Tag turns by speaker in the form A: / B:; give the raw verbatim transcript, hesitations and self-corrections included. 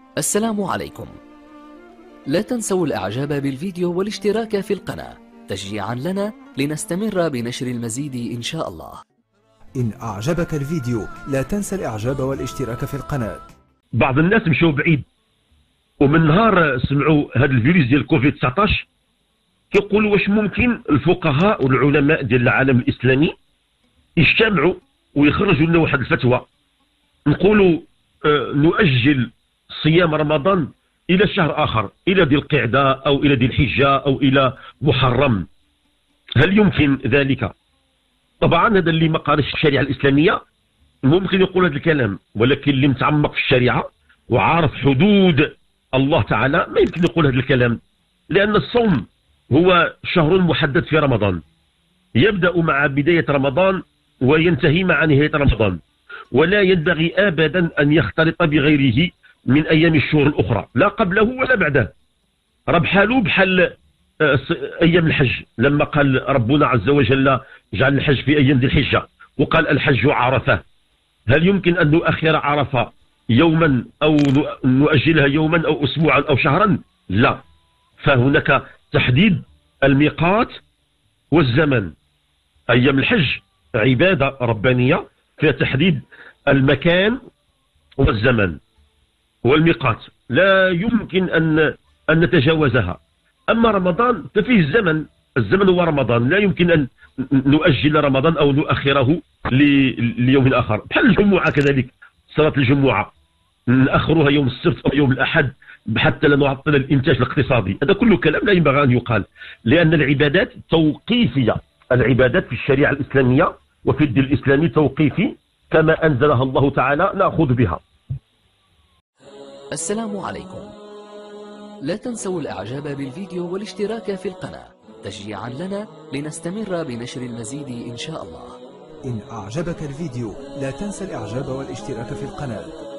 A: السلام عليكم. لا تنسوا الإعجاب بالفيديو والاشتراك في القناة تشجيعا لنا لنستمر بنشر المزيد إن شاء الله.
B: إن أعجبك الفيديو لا تنسى الإعجاب والاشتراك في القناة.
C: بعض الناس مشوا بعيد ومن نهار سمعوا هذا الفيروس ديال كوفيد تسعطاش كيقولوا واش ممكن الفقهاء والعلماء ديال العالم الإسلامي يجتمعوا ويخرجوا لنا واحد الفتوى نقولوا آه نؤجل صيام رمضان إلى شهر آخر، إلى ذي القعدة أو إلى ذي الحجة أو إلى محرم. هل يمكن ذلك؟ طبعا هذا اللي ما قارش الشريعة الإسلامية ممكن يقول هذا الكلام، ولكن اللي متعمق في الشريعة وعارف حدود الله تعالى ما يمكن يقول هذا الكلام، لأن الصوم هو شهر محدد في رمضان، يبدأ مع بداية رمضان وينتهي مع نهاية رمضان، ولا ينبغي أبدا أن يختلط بغيره من أيام الشهور الأخرى، لا قبله ولا بعده. راه بحالو بحال أيام الحج، لما قال ربنا عز وجل جعل الحج في أيام ذي الحجة وقال الحج عرفة. هل يمكن أن نؤخر عرفة يوما أو نؤجلها يوما أو أسبوعا أو شهرا؟ لا، فهناك تحديد الميقات والزمن. أيام الحج عبادة ربانية فيها تحديد المكان والزمن والميقات، لا يمكن أن أن نتجاوزها. أما رمضان ففيه الزمن، الزمن هو رمضان، لا يمكن أن نؤجل رمضان أو نؤخره ليوم آخر. بحال الجمعة كذلك، صلاة الجمعة نأخرها يوم السبت أو يوم الأحد حتى لا نعطل الإنتاج الاقتصادي. هذا كله كلام لا ينبغي أن يقال، لأن العبادات توقيفية. العبادات في الشريعة الإسلامية وفي الدين الإسلامي توقيفي، كما أنزلها الله تعالى نأخذ بها.
A: السلام عليكم. لا تنسوا الإعجاب بالفيديو والاشتراك في القناة تشجيعا لنا لنستمر بنشر المزيد إن شاء الله.
B: إن أعجبك الفيديو لا تنسى الإعجاب والاشتراك في القناة.